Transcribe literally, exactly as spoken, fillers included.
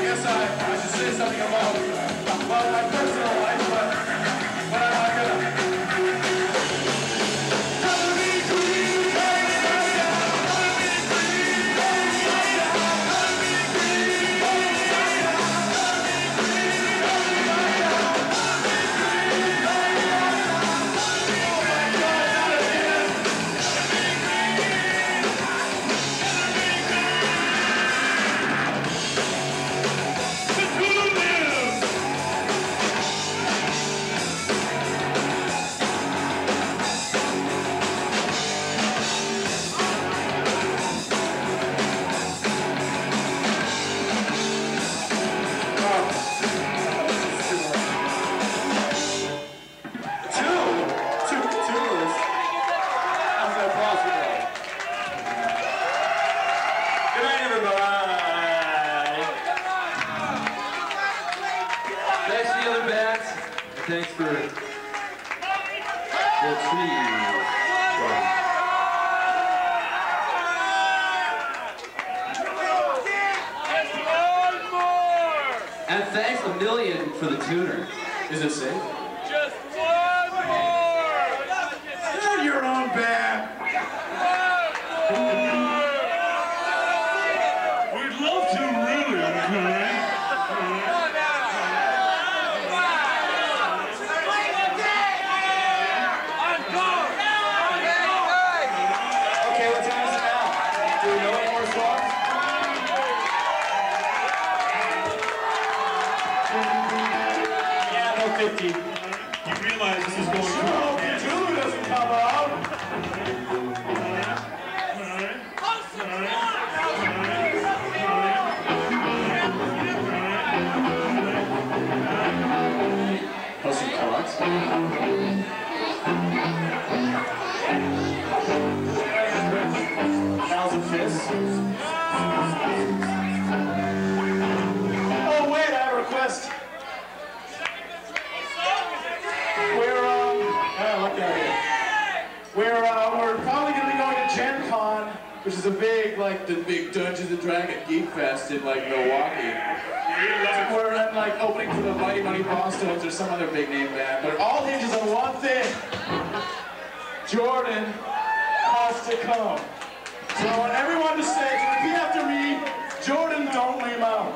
guess I, I should say something about, about my personal life, but, but I'm not gonna. Thanks for the trees. And thanks a million for the tuner. Is it safe? Just one more! You're your own band. We'd love to, really, okay? fifty. You realize this is going to happen. Sure, Julie doesn't come out. Oh, some cards? Thousand fists. Oh, wait, I have a request. We're, um, yeah, look at it. We're, uh, we're probably going to be going to Gen Con, which is a big, like, the big Dungeons and Dragons Geek Fest in, like, Milwaukee. We're, uh, like, opening for the Mighty Mighty Bosstones or some other big name band. But it all hinges on one thing. Jordan has to come. So I want everyone to say, repeat after me, Jordan, don't leave out.